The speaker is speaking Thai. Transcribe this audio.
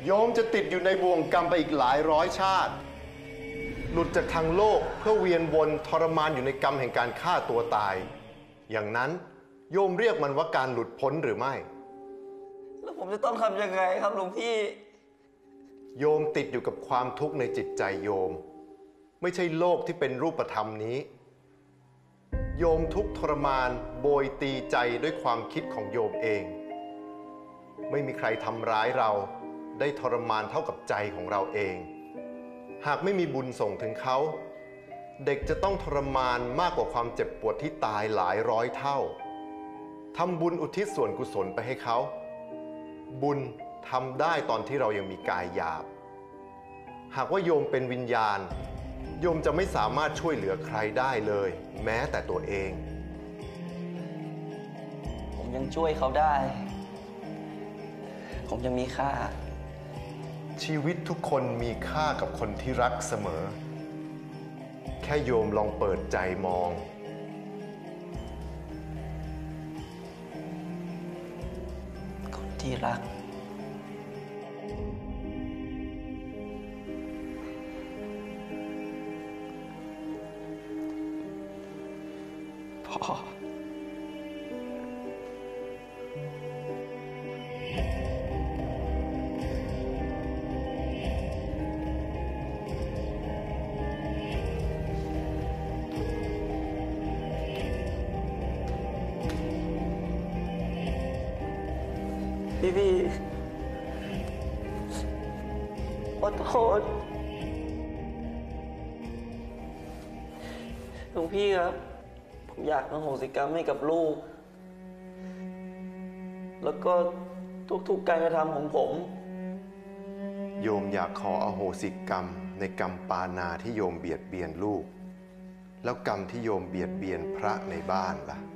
โยมจะติดอยู่ในบ่วงกรรมไปอีกหลายร้อยชาติหลุดจากทางโลกเพื่อเวียนวนทรมานอยู่ในกรรมแห่งการฆ่าตัวตายอย่างนั้นโยมเรียกมันว่าการหลุดพ้นหรือไม่แล้วผมจะต้องทำยังไงครับหลวงพี่โยมติดอยู่กับความทุกข์ในจิตใจโยมไม่ใช่โลกที่เป็นรูปธรรมนี้โยมทุกข์ทรมานโบยตีใจด้วยความคิดของโยมเองไม่มีใครทำร้ายเราได้ทรมานเท่ากับใจของเราเองหากไม่มีบุญส่งถึงเขาเด็กจะต้องทรมานมากกว่าความเจ็บปวดที่ตายหลายร้อยเท่าทำบุญอุทิศส่วนกุศลไปให้เขาบุญทำได้ตอนที่เรายังมีกายหยาบหากว่าโยมเป็นวิญญาณโยมจะไม่สามารถช่วยเหลือใครได้เลยแม้แต่ตัวเองผมยังช่วยเขาได้ผมยังมีค่าชีวิตทุกคนมีค่ากับคนที่รักเสมอแค่โยมลองเปิดใจมองคนที่รักพ่อพี่ขอโทษหลวงพี่ครับผมอยากอโหสิกรรมให้กับลูกแล้วก็ทุกๆการกระทำของผมโยมอยากขออโหสิกรรมในกรรมปาณาที่โยมเบียดเบียนลูกแล้วกรรมที่โยมเบียดเบียนพระในบ้านล่ะ